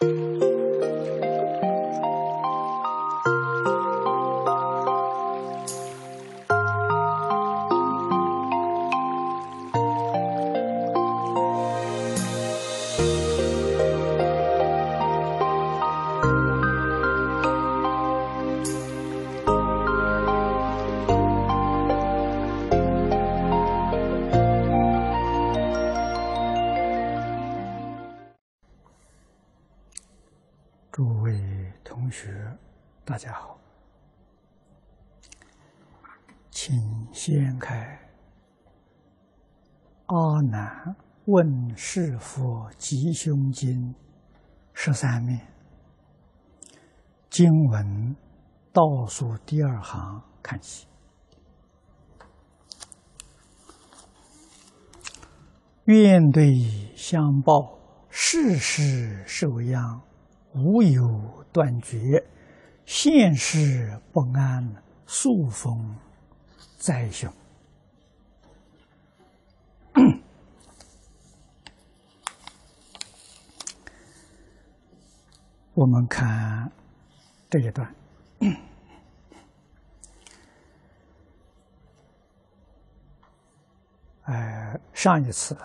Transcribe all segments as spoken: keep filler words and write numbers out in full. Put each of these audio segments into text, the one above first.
诸位同学，大家好，请掀开《阿难问是佛吉凶经》十三面，经文倒数第二行看起。愿对相报，世世受殃。无有断绝，现世不安，宿风灾凶。我们看这一段，呃，上一次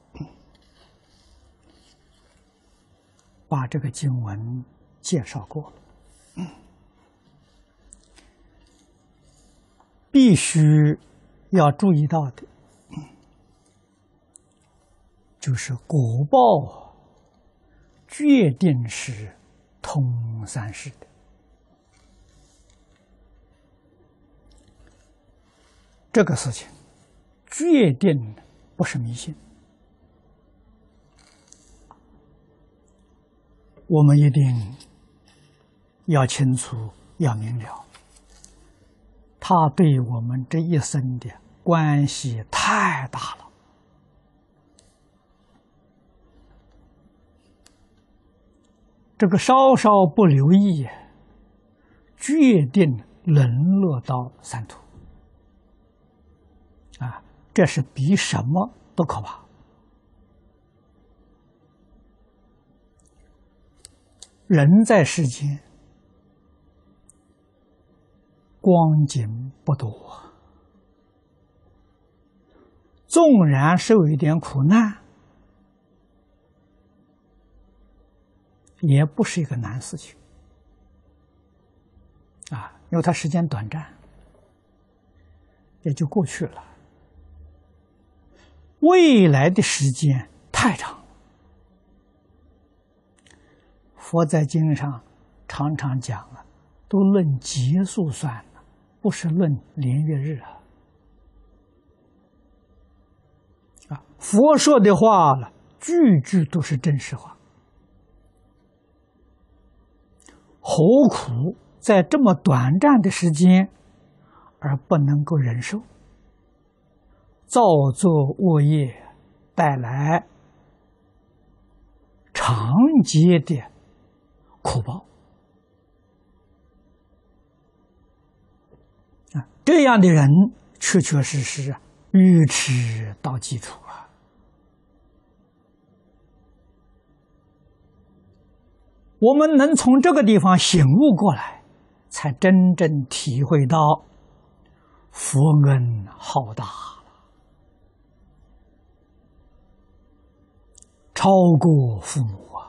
把这个经文介绍过了，必须要注意到的，就是果报决定是通三世的。这个事情决定不是迷信。我们一定要清楚，要明了，它对我们这一生的关系太大了。这个稍稍不留意，决定沦落到三途。啊，这是比什么都可怕。人在世间，光景不多，纵然受一点苦难，也不是一个难事情啊，因为它时间短暂，也就过去了。未来的时间太长。佛在经上常常讲啊，都论劫数算了，不是论年月日啊。啊，佛说的话了，句句都是真实话。何苦在这么短暂的时间而不能够忍受，造作恶业，带来长劫的苦报啊！这样的人确确实实啊，愚痴到基础啊！我们能从这个地方醒悟过来，才真正体会到佛恩浩大了，超过父母啊！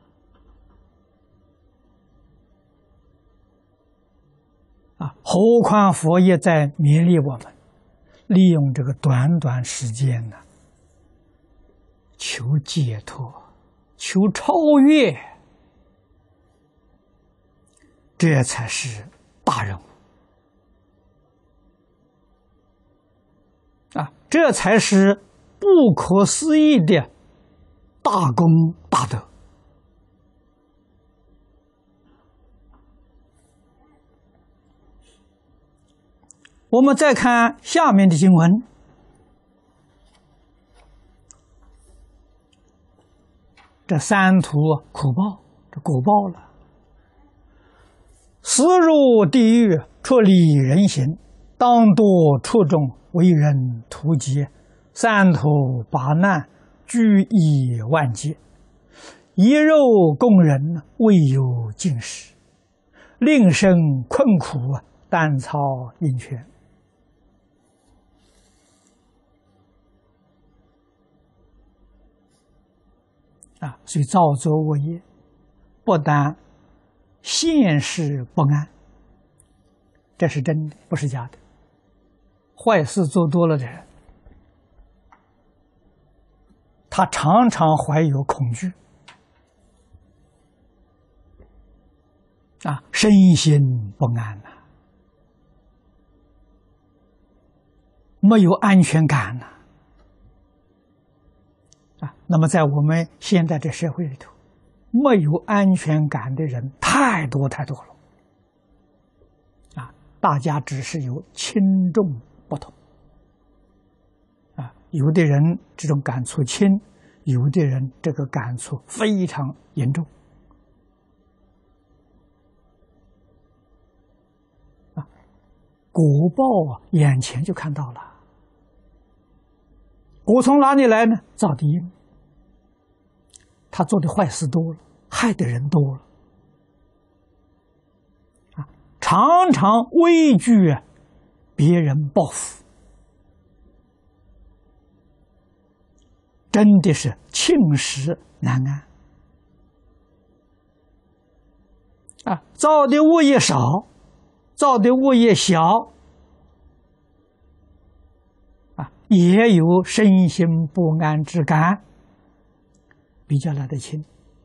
啊，何况佛也在勉励我们，利用这个短短时间呢，求解脱，求超越，这才是大任务啊！这才是不可思议的大功大德。我们再看下面的经文，这三途苦报，这果报了。死入地狱，出离人形，当堕畜众，为人屠劫，三途八难，俱以万劫。 一肉供人，未有进食，令生困苦，但操阴泉。啊，所以造作恶业，不但现世不安，这是真的，不是假的。坏事做多了的人，他常常怀有恐惧，啊，身心不安呐、啊，没有安全感呐、啊，啊，那么在我们现在这社会里头，没有安全感的人太多太多了，啊，大家只是有轻重不同，啊，有的人这种感触轻，有的人这个感触非常严重。啊，果报啊，眼前就看到了。果从哪里来呢？造的因。他做的坏事多了，害的人多了，啊，常常畏惧别人报复，真的是寝食难安。啊，造的恶业少，造的恶业小，啊，也有身心不安之感，比较来得轻。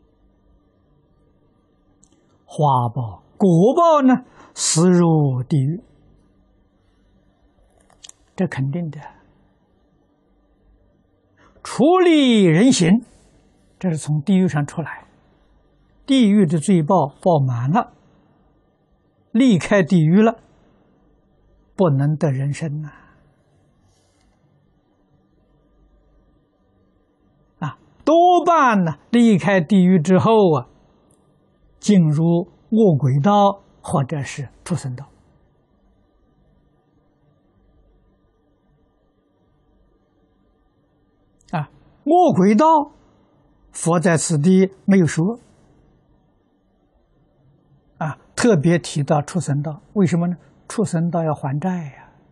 花报、果报呢，死入地狱，这肯定的。处理人刑，这是从地狱上出来，地狱的罪报报满了，离开地狱了，不能得人身呐、啊！啊，多半呢，离开地狱之后啊，进入恶鬼道或者是畜生道。啊，恶鬼道，佛在此地没有说。啊，特别提到畜生道，为什么呢？畜生道要还债呀、啊，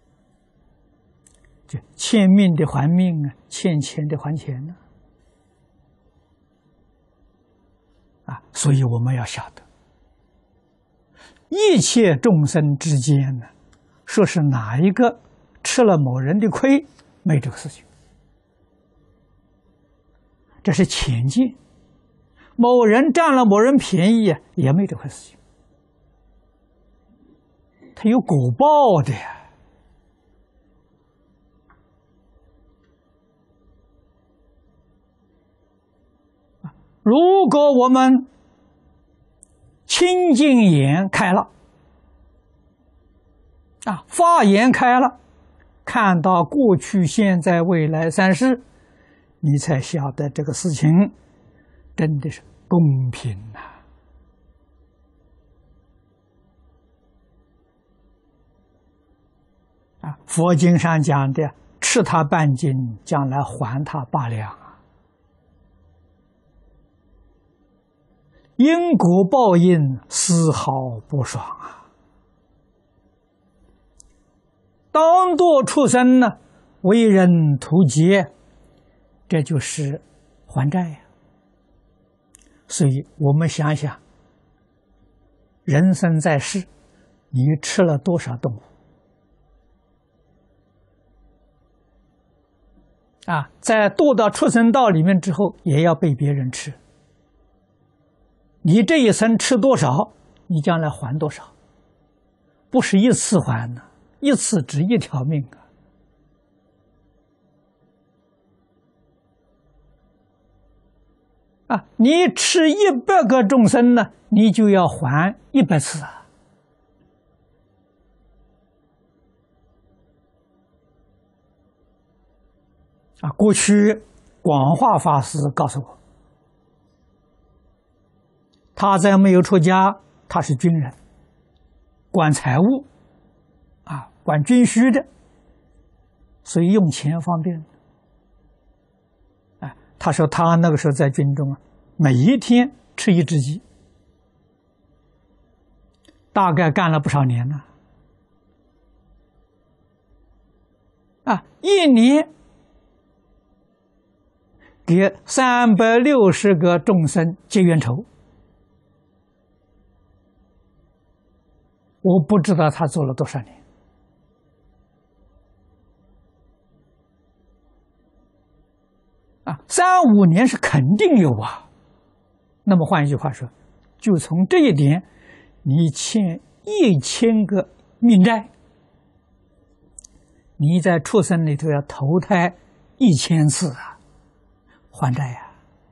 就欠命的还命啊，欠钱的还钱呢、啊。啊，所以我们要晓得，一切众生之间呢，说是哪一个吃了某人的亏，没这个事情。这是浅见，某人占了某人便宜也没这回事情，他有果报的呀。如果我们清净眼开了，啊，法眼开了，看到过去、现在、未来三世，你才晓得这个事情真的是公平呐、啊！啊，佛经上讲的吃他半斤，将来还他八两啊！因果报应丝毫不爽啊！当堕畜生呢，为人图劫，这就是还债呀。所以我们想想，人生在世，你吃了多少动物啊？在堕到畜生道里面之后，也要被别人吃。你这一生吃多少，你将来还多少，不是一次还呢，一次值一条命啊！啊，你吃一百个众生呢，你就要还一百次啊！啊，过去广化法师告诉我，他在没有出家，他是军人，管财务，啊，管军需的，所以用钱方便。啊，他说他那个时候在军中啊， 每一天吃一只鸡，大概干了不少年了。啊，一年给三百六十个众生结冤仇，我不知道他做了多少年。啊，三五年是肯定有啊。那么换一句话说，就从这一点，你欠一千个命债，你在畜生里头要投胎一千次啊，还债呀！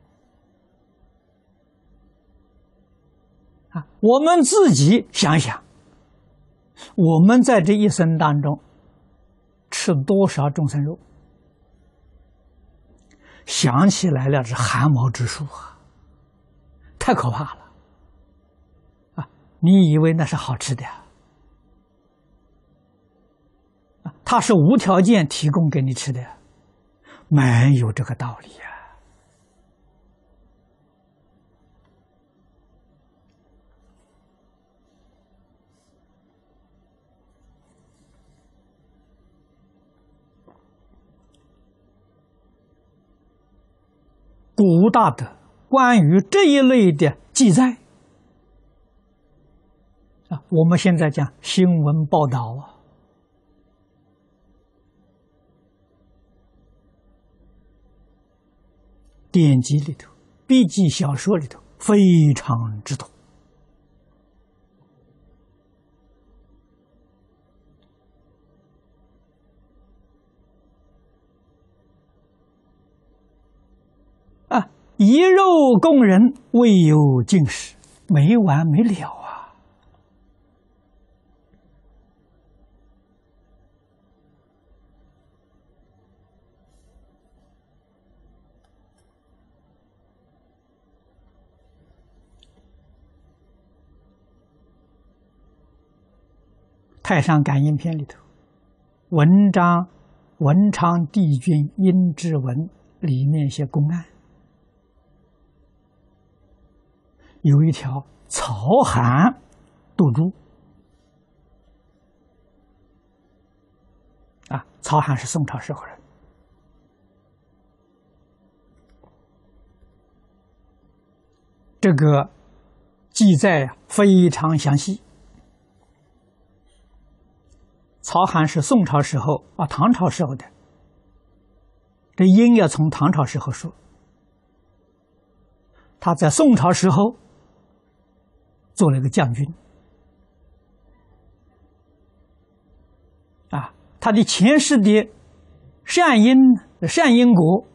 啊，我们自己想想，我们在这一生当中吃多少众生肉？想起来了是汗毛直竖啊，太可怕了！啊，你以为那是好吃的呀？啊，它是无条件提供给你吃的呀，没有这个道理呀。古大德关于这一类的记载啊，我们现在讲新闻报道啊，典籍里头、笔记小说里头非常之多。啊，一肉供人，未有尽时，没完没了啊！《太上感应篇》里头，文章文昌帝君阴骘文里面一些公案。有一条曹罕渡猪啊，曹罕是宋朝时候人，这个记载非常详细。曹罕是宋朝时候啊，唐朝时候的，这应要从唐朝时候说。他在宋朝时候做了一个将军，啊，他的前世的善因善因果，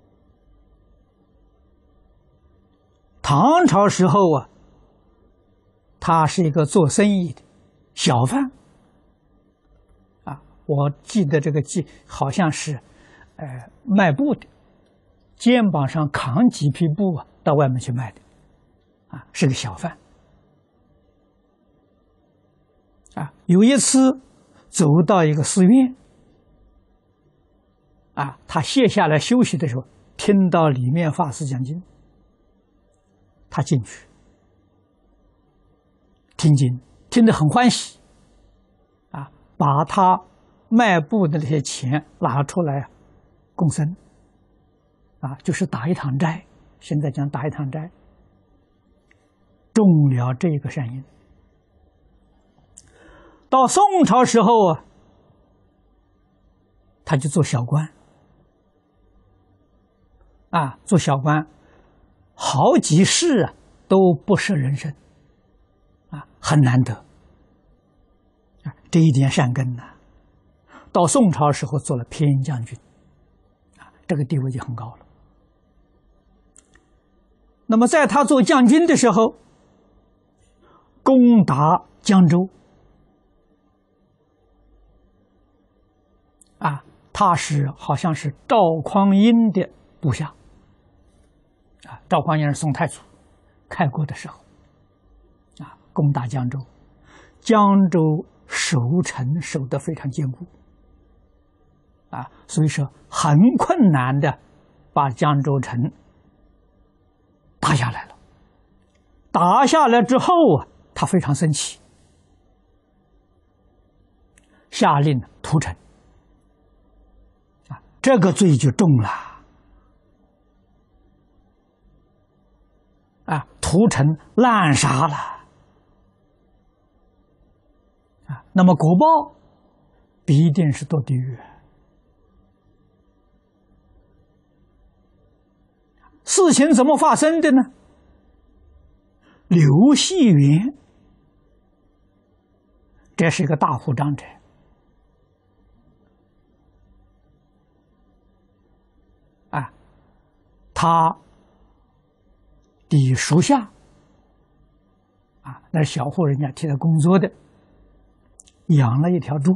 唐朝时候啊，他是一个做生意的小贩，啊，我记得这个记好像是，呃，卖布的，肩膀上扛几匹布啊，到外面去卖的，啊，是个小贩。啊，有一次走到一个寺院，啊，他歇下来休息的时候，听到里面法师讲经，他进去听经，听得很欢喜，啊，把他卖布的那些钱拿出来供僧，啊，就是打一堂斋，现在讲打一堂斋，中了这个善因。到宋朝时候啊，他就做小官，啊，做小官，好几世啊都不是人身，啊，很难得，啊，这一点善根呢，到宋朝时候做了偏将军，啊，这个地位就很高了。那么在他做将军的时候，攻打江州。啊，他是好像是赵匡胤的部下，啊，赵匡胤是宋太祖开国的时候，啊，攻打江州，江州守城守得非常坚固，啊，所以说很困难的把江州城打下来了。打下来之后啊，他非常生气，下令屠城。啊，这个罪就重了。啊，屠城滥杀了。啊，那么果报必定是堕地狱。事情怎么发生的呢？刘细元，这是一个大户长者，啊，他的属下，啊，那是小户人家替他工作的，养了一条猪，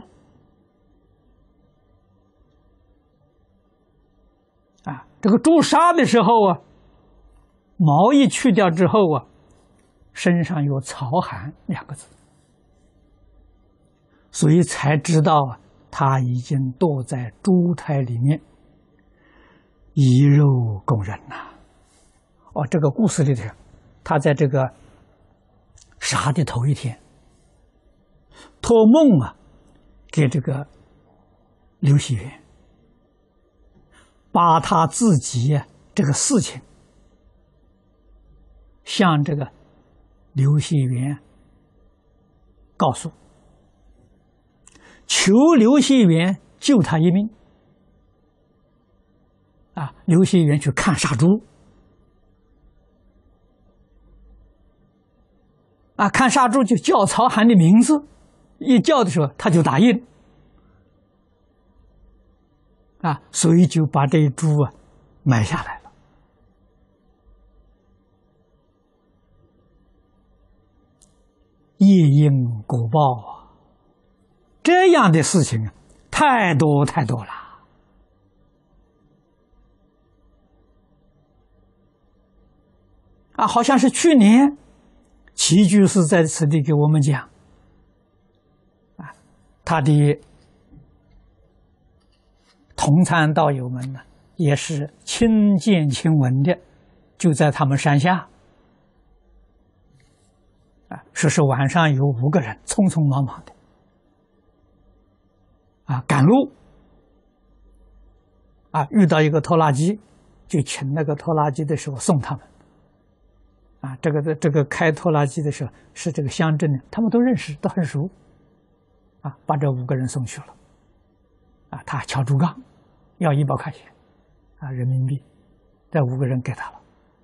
啊，这个猪杀的时候啊，毛一去掉之后啊，身上有草寒两个字，所以才知道啊，他已经堕在猪胎里面，以肉供人呐。哦，这个故事里头，他在这个杀的头一天，托梦啊，给这个刘细元，把他自己啊这个事情向这个刘细元告诉，求刘细元救他一命。啊，刘细元去看杀猪，啊，看杀猪就叫曹涵的名字，一叫的时候他就答应，啊，所以就把这一猪啊买下来了。业因果报啊，这样的事情啊，太多太多了。啊，好像是去年齐居士在此地给我们讲，啊，他的同参道友们呢，也是亲见亲闻的，就在他们山下。啊，说是晚上有五个人匆匆忙忙的，啊，赶路，啊，遇到一个拖拉机，就请那个拖拉机的时候送他们。啊，这个这个开拖拉机的时候是这个乡镇的，他们都认识，都很熟，啊，把这五个人送去了。啊，他敲竹杠，要一百块钱，啊，人民币，这五个人给他了。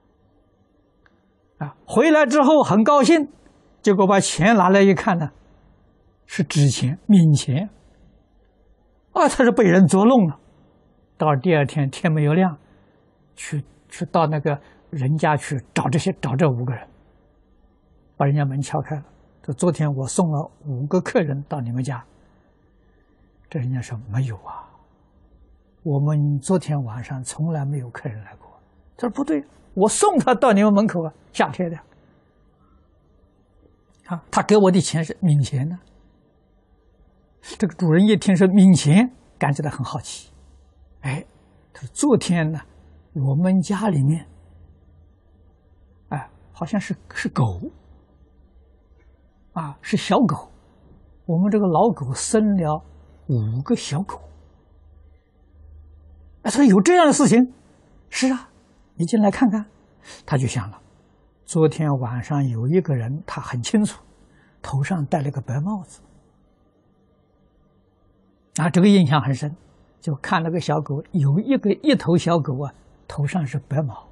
啊，回来之后很高兴。结果把钱拿来一看呢，是纸钱、冥钱，啊，他是被人捉弄了。到第二天天没有亮，去去到那个人家去找这些找这五个人，把人家门敲开了，说昨天我送了五个客人到你们家。这人家说没有啊，我们昨天晚上从来没有客人来过。他说不对，我送他到你们门口啊，夏天的。啊，他给我的钱是冥钱呢。这个主人一听说冥钱，感觉到很好奇。哎，他说昨天呢，我们家里面，哎，好像是是狗，啊，是小狗。我们这个老狗生了五个小狗。哎，他说有这样的事情？是啊，你进来看看。他就想了。昨天晚上有一个人，他很清楚，头上戴了个白帽子，啊，这个印象很深。就看那个小狗，有一个一头小狗啊，头上是白毛，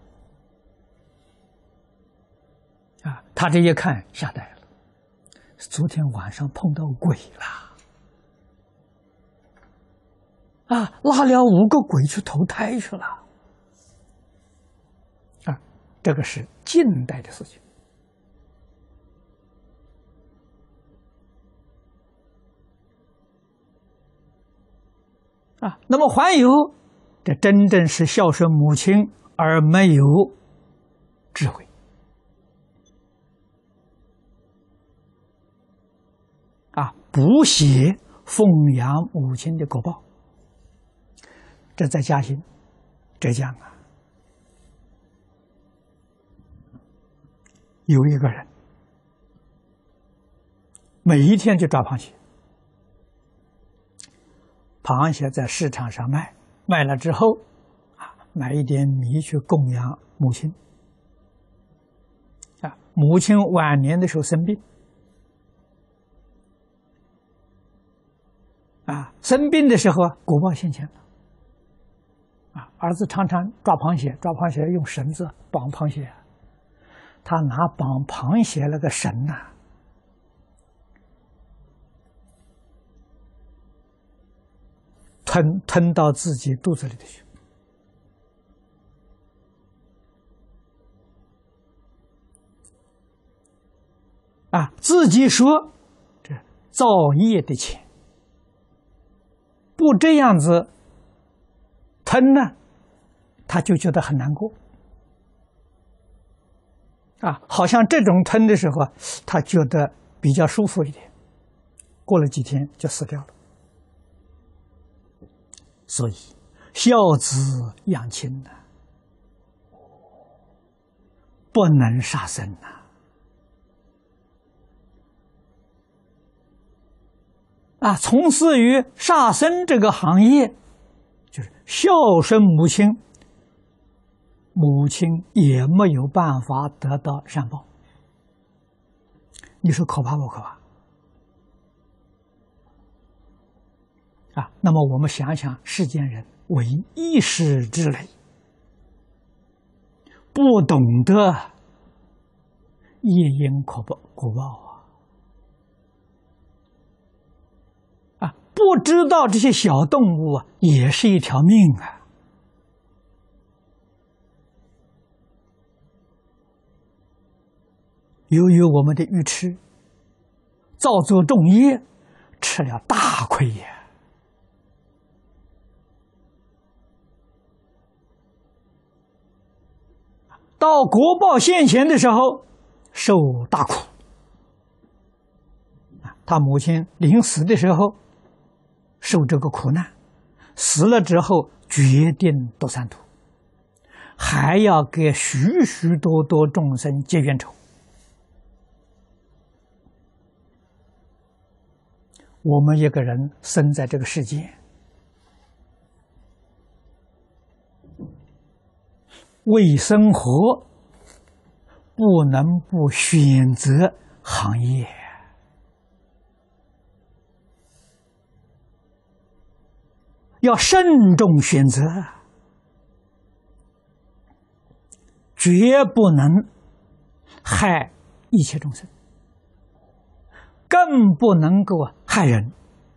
啊，他这一看吓呆了，昨天晚上碰到鬼了，啊，拉了五个鬼去投胎去了。这个是近代的事情，啊，那么还有，这真正是孝顺母亲而没有智慧，啊，不写奉养母亲的果报。这在嘉兴、浙江啊。 有一个人每一天就抓螃蟹，螃蟹在市场上卖，卖了之后啊，买一点米去供养母亲。啊，母亲晚年的时候生病，啊，生病的时候啊，果报现前了。啊，儿子常常抓螃蟹，抓螃蟹用绳子绑螃蟹，他拿绑螃蟹那个绳呐、啊，吞吞到自己肚子里头去。啊，自己说这造业的钱，不这样子吞呢，他就觉得很难过。啊，好像这种吞的时候啊，他觉得比较舒服一点，过了几天就死掉了。所以孝子养亲呐、啊，不能杀生呐、啊。啊，从事于杀生这个行业，就是孝顺母亲，母亲也没有办法得到善报。你说可怕不可怕？啊，那么我们想想，世间人为一时之累，不懂得业因果报果报啊。不知道这些小动物啊，也是一条命啊！由于我们的愚痴，造作重业，吃了大亏呀！到国报现前的时候，受大苦。他母亲临死的时候，受这个苦难，死了之后决定堕三途，还要给许许多多众生结冤仇。我们一个人生在这个世界，为生活不能不选择行业。要慎重选择，绝不能害一切众生，更不能够害人。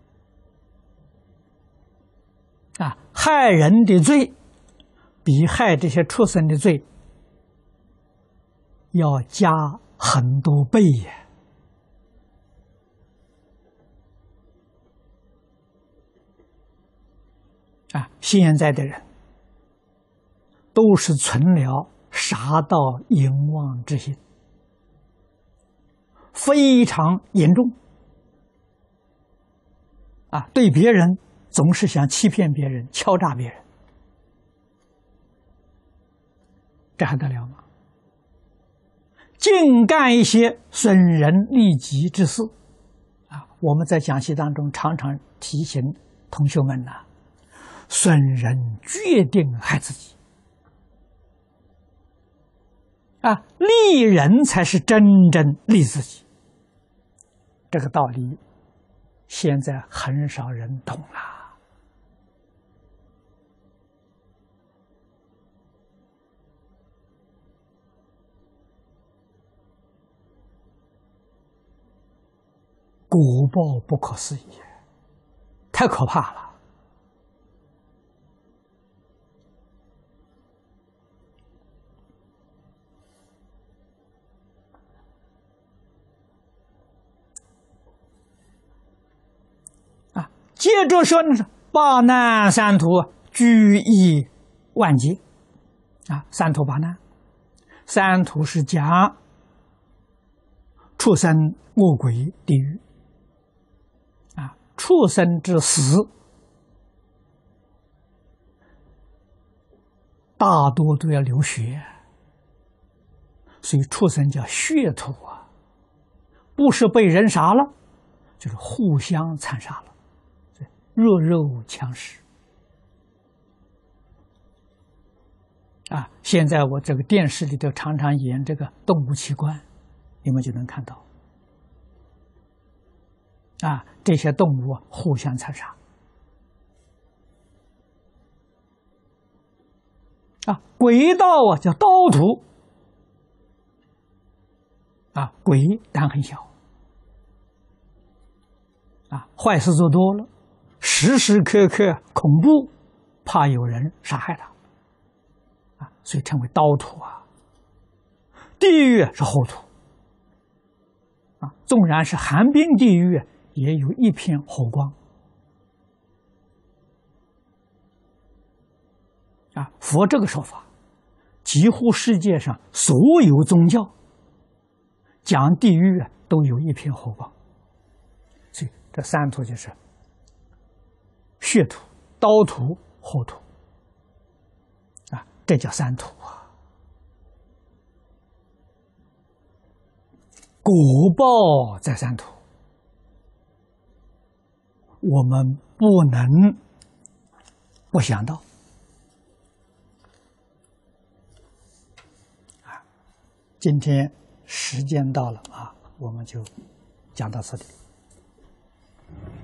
啊，害人的罪比害这些畜生的罪要加很多倍呀！啊，现在的人都是存了杀盗淫妄之心，非常严重。啊，对别人总是想欺骗别人、敲诈别人，这还得了吗？净干一些损人利己之事。啊，我们在讲习当中常常提醒同学们呐、啊。损人决定害自己，啊，利人才是真正利自己。这个道理，现在很少人懂了。果报不可思议，太可怕了。接着说呢，八难三途俱诣万劫。啊，三途八难，三途是讲畜生、恶鬼、地狱。啊，畜生之死，大多都要流血， 所以畜生叫血屠啊，不是被人杀了，就是互相残杀了，弱肉强食。啊，现在我这个电视里头常常演这个动物奇观，你们就能看到。啊，这些动物互相残杀。啊，鬼道啊叫刀屠。啊，鬼胆很小。啊，坏事做多了，时时刻刻恐怖，怕有人杀害他。啊，所以称为刀屠啊。地狱是火屠。啊，纵然是寒冰地狱，也有一片火光。啊，佛这个说法，几乎世界上所有宗教讲地狱都有一片火光。所以这三屠就是血屠、刀屠、火屠。啊，这叫三屠啊。果报在三途，我们不能不想到。啊，今天时间到了啊，我们就讲到这里。